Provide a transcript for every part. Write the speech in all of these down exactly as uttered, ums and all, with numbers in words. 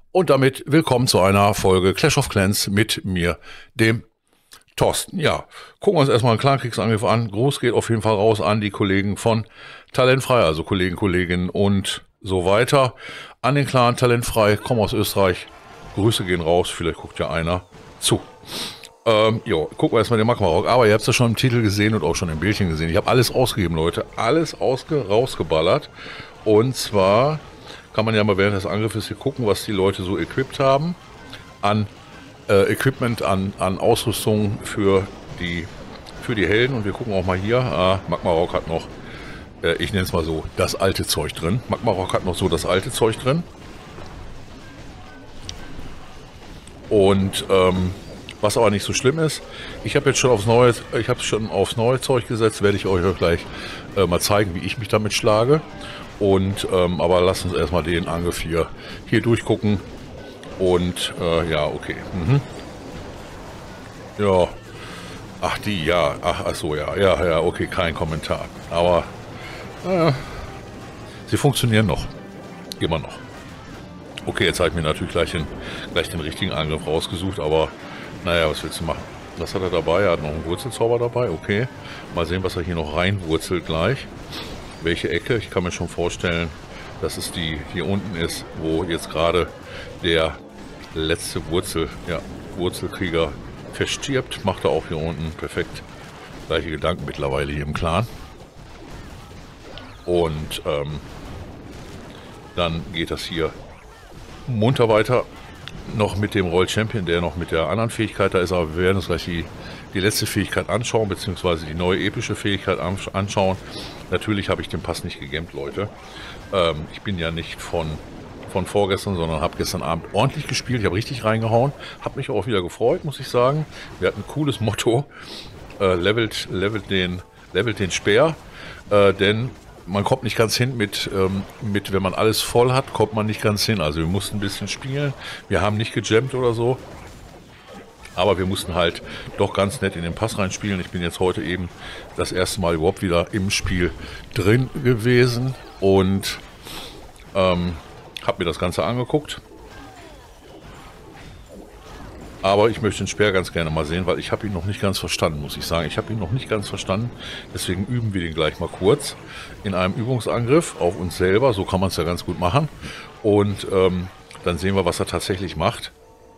Und damit willkommen zu einer Folge Clash of Clans mit mir, dem Thorsten. Ja, gucken wir uns erstmal einen Clankriegsangriff an. Gruß geht auf jeden Fall raus an die Kollegen von Talentfrei, also Kollegen, Kolleginnen und so weiter. An den Clan Talentfrei, kommen aus Österreich. Grüße gehen raus, vielleicht guckt ja einer zu. Ähm, jo, gucken wir erstmal den Magma-Rock. Aber ihr habt es ja schon im Titel gesehen und auch schon im Bildchen gesehen. Ich habe alles ausgegeben, Leute. Alles ausge rausgeballert. Und zwar kann man ja mal während des Angriffes hier gucken, was die Leute so equipped haben. An äh, Equipment, an, an Ausrüstung für die, für die Helden. Und wir gucken auch mal hier. Ah, Magma-Rock hat noch, äh, ich nenne es mal so, das alte Zeug drin. Magma-Rock hat noch so das alte Zeug drin. Und, ähm, was aber nicht so schlimm ist, ich habe jetzt schon aufs neue, ich habe schon aufs neue Zeug gesetzt, werde ich euch auch gleich äh, mal zeigen, wie ich mich damit schlage. Und ähm, aber lasst uns erstmal den Angriff hier, hier durchgucken. Und äh, ja, okay. Mhm. Ja. Ach die, ja. Ach, ach so, ja. Ja, ja, okay, kein Kommentar. Aber äh, sie funktionieren noch. Immer noch. Okay, jetzt habe ich mir natürlich gleich den, gleich den richtigen Angriff rausgesucht, aber naja, was willst du machen? Was hat er dabei? Er hat noch einen Wurzelzauber dabei. Okay. Mal sehen, was er hier noch reinwurzelt gleich. Welche Ecke? Ich kann mir schon vorstellen, dass es die hier unten ist, wo jetzt gerade der letzte Wurzel, ja, Wurzelkrieger verstirbt. Macht er auch hier unten. Perfekt. Gleiche Gedanken mittlerweile hier im Clan. Und ähm, dann geht das hier munter weiter. Noch mit dem Roll Champion, der noch mit der anderen Fähigkeit da ist, aber wir werden uns gleich die, die letzte Fähigkeit anschauen, beziehungsweise die neue epische Fähigkeit anschauen. Natürlich habe ich den Pass nicht gegamet, Leute. Ähm, ich bin ja nicht von, von vorgestern, sondern habe gestern Abend ordentlich gespielt. Ich habe richtig reingehauen, habe mich auch wieder gefreut, muss ich sagen. Wir hatten ein cooles Motto, äh, levelt, levelt, den, levelt den Speer, äh, denn man kommt nicht ganz hin mit, ähm, mit, wenn man alles voll hat, kommt man nicht ganz hin. Also wir mussten ein bisschen spielen. Wir haben nicht gejammt oder so. Aber wir mussten halt doch ganz nett in den Pass reinspielen. Ich bin jetzt heute eben das erste Mal überhaupt wieder im Spiel drin gewesen. Und ähm, habe mir das Ganze angeguckt. Aber ich möchte den Speer ganz gerne mal sehen, weil ich habe ihn noch nicht ganz verstanden, muss ich sagen. Ich habe ihn noch nicht ganz verstanden, deswegen üben wir den gleich mal kurz in einem Übungsangriff auf uns selber. So kann man es ja ganz gut machen. Und ähm, dann sehen wir, was er tatsächlich macht.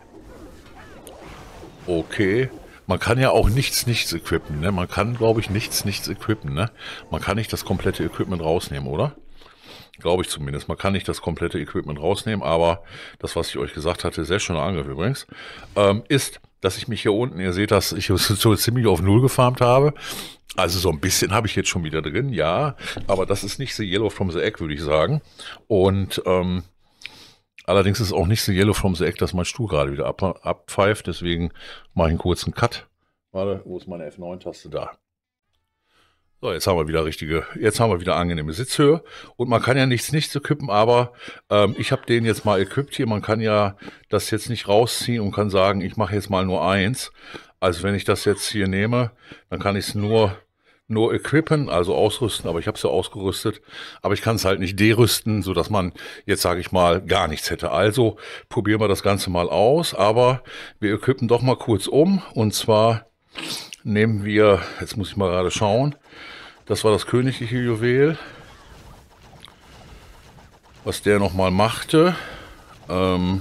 Okay, man kann ja auch nichts, nichts equippen, ne? Man kann, glaube ich, nichts, nichts equippen, ne? Man kann nicht das komplette Equipment rausnehmen, oder? Glaube ich zumindest. Man kann nicht das komplette Equipment rausnehmen, aber das, was ich euch gesagt hatte, sehr schöner Angriff übrigens, ähm, ist, dass ich mich hier unten, ihr seht, dass ich so ziemlich auf Null gefarmt habe. Also so ein bisschen habe ich jetzt schon wieder drin, ja, aber das ist nicht the yellow from the egg, würde ich sagen. Und ähm, allerdings ist es auch nicht the yellow from the egg, dass mein Stuhl gerade wieder ab, abpfeift, deswegen mache ich einen kurzen Cut. Warte, wo ist meine F neun Taste? Da. So, jetzt haben wir wieder richtige, jetzt haben wir wieder angenehme Sitzhöhe und man kann ja nichts nichts equippen, aber ähm, ich habe den jetzt mal equipped hier. Man kann ja das jetzt nicht rausziehen und kann sagen, ich mache jetzt mal nur eins. Also wenn ich das jetzt hier nehme, dann kann ich es nur nur equippen, also ausrüsten, aber ich habe es ja ausgerüstet, aber ich kann es halt nicht derüsten, so dass man jetzt, sage ich mal, gar nichts hätte. Also probieren wir das Ganze mal aus, aber wir equippen doch mal kurz um und zwar nehmen wir, jetzt muss ich mal gerade schauen, das war das königliche Juwel, was der nochmal machte. Ähm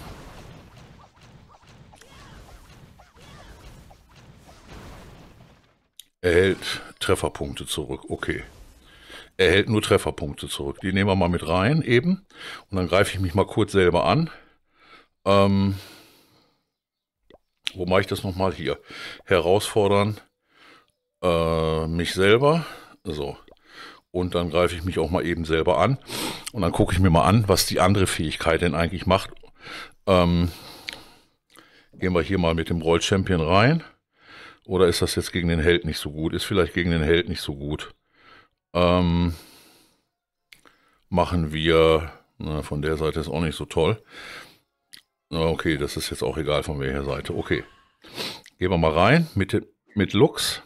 erhält Trefferpunkte zurück, okay. Erhält nur Trefferpunkte zurück. Die nehmen wir mal mit rein eben. Und dann greife ich mich mal kurz selber an. Ähm wo mache ich das nochmal? Hier. Herausfordern äh, mich selber. So, und dann greife ich mich auch mal eben selber an und dann gucke ich mir mal an, was die andere Fähigkeit denn eigentlich macht. Ähm, gehen wir hier mal mit dem Roll Champion rein. Oder ist das jetzt gegen den Held nicht so gut? Ist vielleicht gegen den Held nicht so gut. Ähm, machen wir, na, von der Seite ist auch nicht so toll. Okay, das ist jetzt auch egal von welcher Seite. Okay, gehen wir mal rein mit, mit Lux.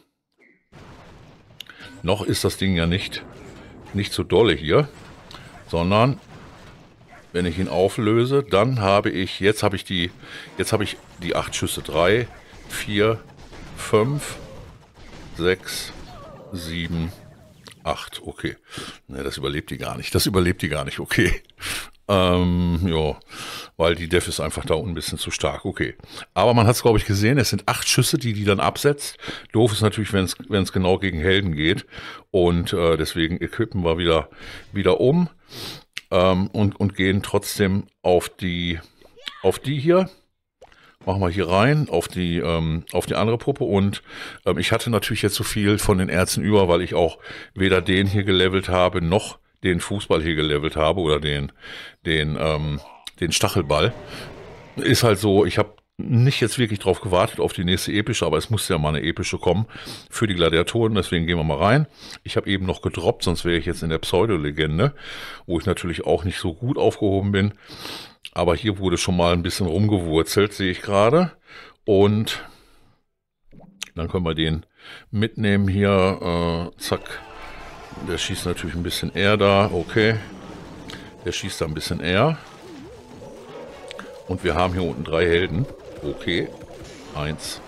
Noch ist das Ding ja nicht, nicht so dolle hier, sondern wenn ich ihn auflöse, dann habe ich, jetzt habe ich die, jetzt habe ich die acht Schüsse. drei, vier, fünf, sechs, sieben, acht. Okay. Ne, das überlebt die gar nicht. Das überlebt die gar nicht. Okay. Ähm, ja, weil die Def ist einfach da unten ein bisschen zu stark. Okay. Aber man hat es, glaube ich, gesehen. Es sind acht Schüsse, die die dann absetzt. Doof ist natürlich, wenn es wenn es genau gegen Helden geht. Und äh, deswegen equippen wir wieder, wieder um ähm, und, und gehen trotzdem auf die, auf die hier. Machen wir hier rein auf die, ähm, auf die andere Puppe. Und ähm, ich hatte natürlich jetzt so viel von den Ärzten über, weil ich auch weder den hier gelevelt habe, noch den Fußball hier gelevelt habe oder den, den, ähm, den Stachelball. Ist halt so, ich habe nicht jetzt wirklich drauf gewartet auf die nächste epische, aber es musste ja mal eine epische kommen für die Gladiatoren, deswegen gehen wir mal rein. Ich habe eben noch gedroppt, sonst wäre ich jetzt in der Pseudo-Legende, wo ich natürlich auch nicht so gut aufgehoben bin. Aber hier wurde schon mal ein bisschen rumgewurzelt, sehe ich gerade. Und dann können wir den mitnehmen hier, äh, zack. Der schießt natürlich ein bisschen eher da, okay. Der schießt da ein bisschen eher. Und wir haben hier unten drei Helden. Okay. Eins.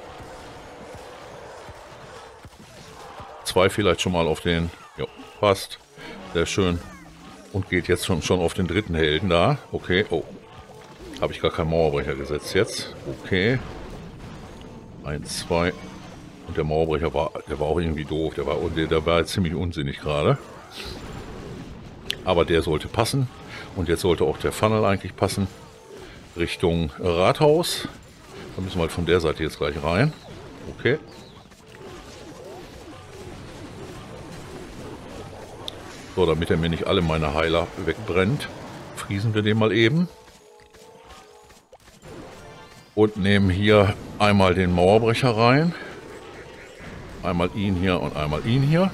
Zwei vielleicht schon mal auf den. Ja, passt. Sehr schön. Und geht jetzt schon, schon auf den dritten Helden da. Okay. Oh. Habe ich gar keinen Mauerbrecher gesetzt jetzt. Okay. Eins, zwei. Und der Mauerbrecher war, der war auch irgendwie doof. Der war, der, der war ziemlich unsinnig gerade. Aber der sollte passen. Und jetzt sollte auch der Funnel eigentlich passen. Richtung Rathaus. Da müssen wir halt von der Seite jetzt gleich rein. Okay. So, damit er mir nicht alle meine Heiler wegbrennt, friesen wir den mal eben. Und nehmen hier einmal den Mauerbrecher rein. Einmal ihn hier und einmal ihn hier.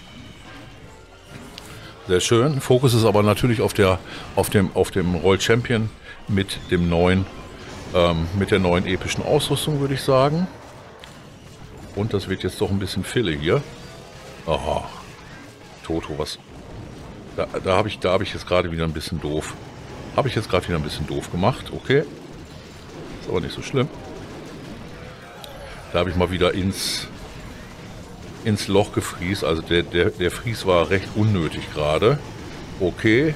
Sehr schön. Fokus ist aber natürlich auf der, auf dem, auf dem Roll Champion mit dem neuen, ähm, mit der neuen epischen Ausrüstung, würde ich sagen. Und das wird jetzt doch ein bisschen Fille hier. Aha. Toto, was? Da, da habe ich, da habe ich jetzt gerade wieder ein bisschen doof. Habe ich jetzt gerade wieder ein bisschen doof gemacht. Okay. Ist aber nicht so schlimm. Da habe ich mal wieder ins ins Loch gefries. Also der, der, der Fries war recht unnötig gerade. Okay.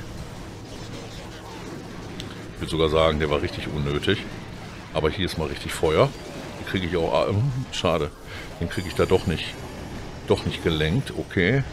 Ich würde sogar sagen, der war richtig unnötig. Aber hier ist mal richtig Feuer. Den kriege ich auch... Äh, schade. Den kriege ich da doch nicht, doch nicht gelenkt. Okay.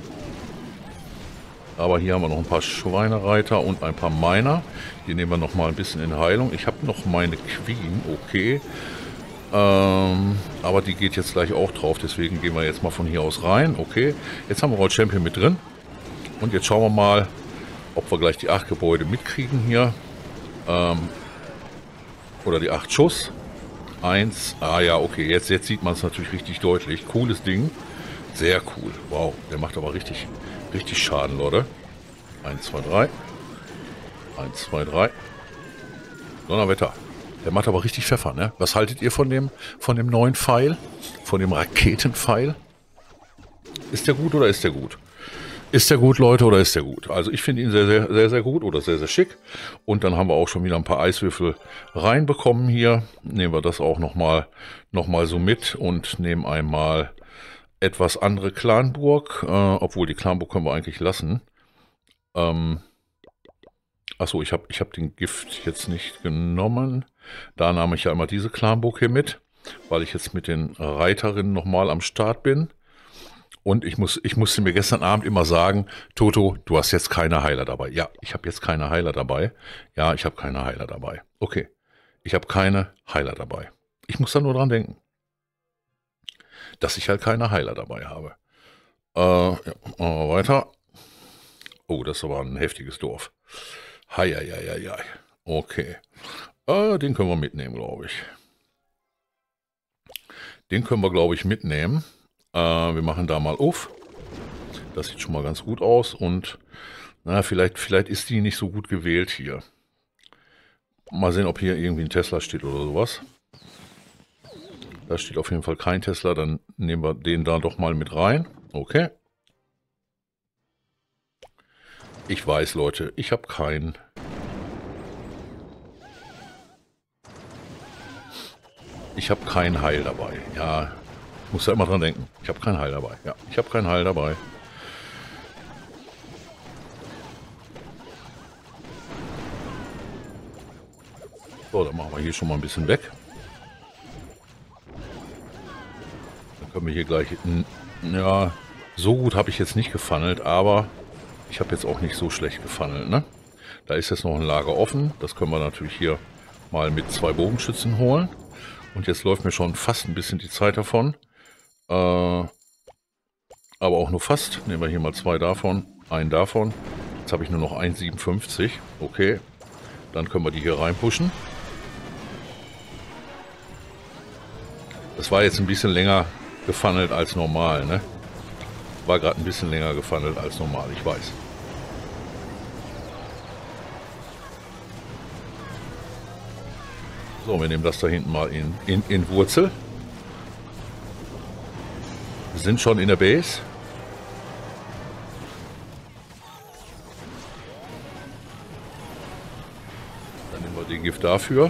Aber hier haben wir noch ein paar Schweinereiter und ein paar Miner. Die nehmen wir noch mal ein bisschen in Heilung. Ich habe noch meine Queen. Okay. Ähm, aber die geht jetzt gleich auch drauf, deswegen gehen wir jetzt mal von hier aus rein. Okay, jetzt haben wir Roll Champion mit drin. Und jetzt schauen wir mal, ob wir gleich die acht Gebäude mitkriegen hier. Ähm, oder die acht Schuss. Eins. Ah ja, okay, jetzt, jetzt sieht man es natürlich richtig deutlich. Cooles Ding. Sehr cool. Wow, der macht aber richtig, richtig Schaden, Leute. Eins, zwei, drei. Eins, zwei, drei. Donnerwetter. Der macht aber richtig Pfeffer, ne? Was haltet ihr von dem, von dem neuen Pfeil? Von dem Raketenpfeil? Ist der gut oder ist der gut? Ist der gut, Leute, oder ist der gut? Also ich finde ihn sehr, sehr, sehr, sehr gut oder sehr, sehr schick. Und dann haben wir auch schon wieder ein paar Eiswürfel reinbekommen hier. Nehmen wir das auch nochmal noch mal so mit und nehmen einmal etwas andere Clanburg. Äh, obwohl die Clanburg können wir eigentlich lassen. Ähm, Achso, ich habe ich hab den Gift jetzt nicht genommen. Da nahm ich ja immer diese Clanburg hier mit, weil ich jetzt mit den Reiterinnen nochmal am Start bin. Und ich, muss, ich musste mir gestern Abend immer sagen, Toto, du hast jetzt keine Heiler dabei. Ja, ich habe jetzt keine Heiler dabei. Ja, ich habe keine Heiler dabei. Okay, ich habe keine Heiler dabei. Ich muss da nur dran denken, dass ich halt keine Heiler dabei habe. Äh, ja, machen wir weiter. Oh, das war ein heftiges Dorf. Heieieiei. Okay. Äh, den können wir mitnehmen, glaube ich. Den können wir, glaube ich, mitnehmen. Äh, wir machen da mal auf. Das sieht schon mal ganz gut aus. Und na, vielleicht, vielleicht ist die nicht so gut gewählt hier. Mal sehen, ob hier irgendwie ein Tesla steht oder sowas. Da steht auf jeden Fall kein Tesla. Dann nehmen wir den da doch mal mit rein. Okay. Ich weiß, Leute, ich habe keinen Ich habe kein Heil dabei. Ja, muss ja immer dran denken. Ich habe kein Heil dabei. Ja, ich habe kein Heil dabei. So, dann machen wir hier schon mal ein bisschen weg. Dann können wir hier gleich... Ja, so gut habe ich jetzt nicht gefunnelt, aber ich habe jetzt auch nicht so schlecht gefunnelt, ne? Da ist jetzt noch ein Lager offen. Das können wir natürlich hier mal mit zwei Bogenschützen holen. Und jetzt läuft mir schon fast ein bisschen die Zeit davon. Äh, aber auch nur fast. Nehmen wir hier mal zwei davon, einen davon. Jetzt habe ich nur noch eins Komma siebenundfünfzig. Okay, dann können wir die hier reinpushen. Das war jetzt ein bisschen länger gefunnelt als normal, ne? War gerade ein bisschen länger gefunnelt als normal, ich weiß. So, wir nehmen das da hinten mal in, in, in Wurzel. Wir sind schon in der Base. Dann nehmen wir den Gift dafür.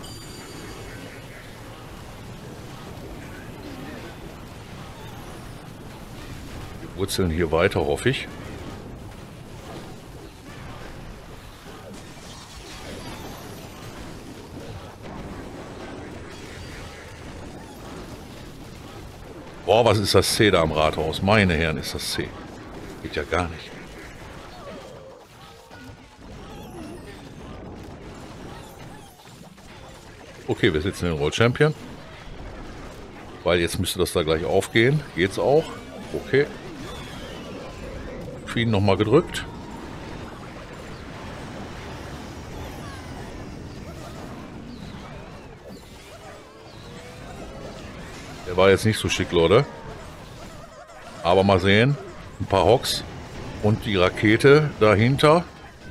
Wir wurzeln hier weiter, hoffe ich. Boah, was ist das C da am Rathaus? Meine Herren, ist das C. Geht ja gar nicht. Okay, wir sitzen in Roll Champion. Weil jetzt müsste das da gleich aufgehen. Geht's auch. Okay. Queen nochmal gedrückt. Der war jetzt nicht so schick, Leute. Aber mal sehen. Ein paar Hocks. Und die Rakete dahinter.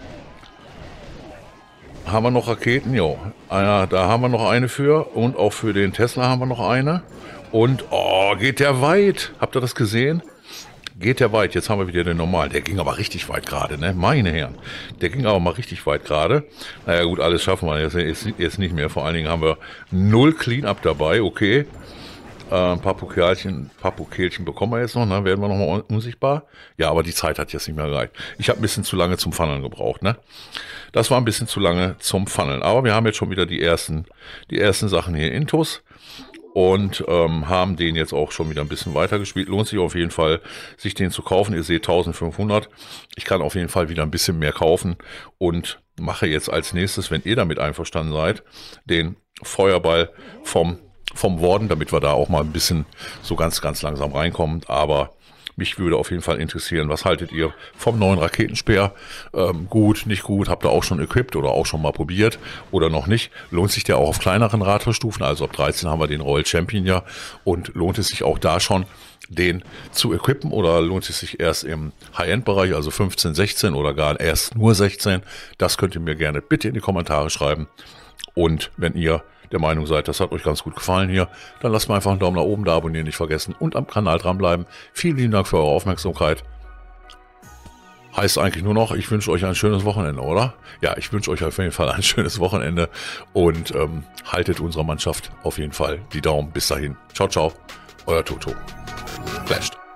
Haben wir noch Raketen? Jo. Ja, da haben wir noch eine für. Und auch für den Tesla haben wir noch eine. Und, oh, geht der weit. Habt ihr das gesehen? Geht der weit. Jetzt haben wir wieder den normalen. Der ging aber richtig weit gerade, ne? Meine Herren. Der ging aber mal richtig weit gerade. Naja gut, alles schaffen wir jetzt, jetzt, jetzt nicht mehr. Vor allen Dingen haben wir null Cleanup dabei. Okay. Äh, ein paar Pokelchen, paar Pokelchen bekommen wir jetzt noch, ne? Werden wir nochmal unsichtbar. Ja, aber die Zeit hat jetzt nicht mehr gereicht. Ich habe ein bisschen zu lange zum Funneln gebraucht, ne? Das war ein bisschen zu lange zum Funneln. Aber wir haben jetzt schon wieder die ersten, die ersten Sachen hier intus. Und ähm, haben den jetzt auch schon wieder ein bisschen weiter gespielt. Lohnt sich auf jeden Fall, sich den zu kaufen. Ihr seht eintausendfünfhundert. Ich kann auf jeden Fall wieder ein bisschen mehr kaufen. Und mache jetzt als nächstes, wenn ihr damit einverstanden seid, den Feuerball vom, vom Warden, damit wir da auch mal ein bisschen so ganz, ganz langsam reinkommen. Aber mich würde auf jeden Fall interessieren, was haltet ihr vom neuen Raketenspeer? Ähm, gut, nicht gut, habt ihr auch schon equipped oder auch schon mal probiert oder noch nicht? Lohnt sich der auch auf kleineren Rathausstufen? Also ab dreizehn haben wir den Royal Champion ja. Und lohnt es sich auch da schon, den zu equippen oder lohnt es sich erst im High-End-Bereich, also fünfzehn, sechzehn oder gar erst nur sechzehn? Das könnt ihr mir gerne bitte in die Kommentare schreiben. Und wenn ihr der Meinung seid, das hat euch ganz gut gefallen hier, dann lasst mir einfach einen Daumen nach oben da, abonnieren nicht vergessen und am Kanal dranbleiben. Vielen lieben Dank für eure Aufmerksamkeit. Heißt eigentlich nur noch, ich wünsche euch ein schönes Wochenende, oder? Ja, ich wünsche euch auf jeden Fall ein schönes Wochenende und ähm, haltet unserer Mannschaft auf jeden Fall die Daumen. Bis dahin. Ciao, ciao. Euer Toto. Flashed.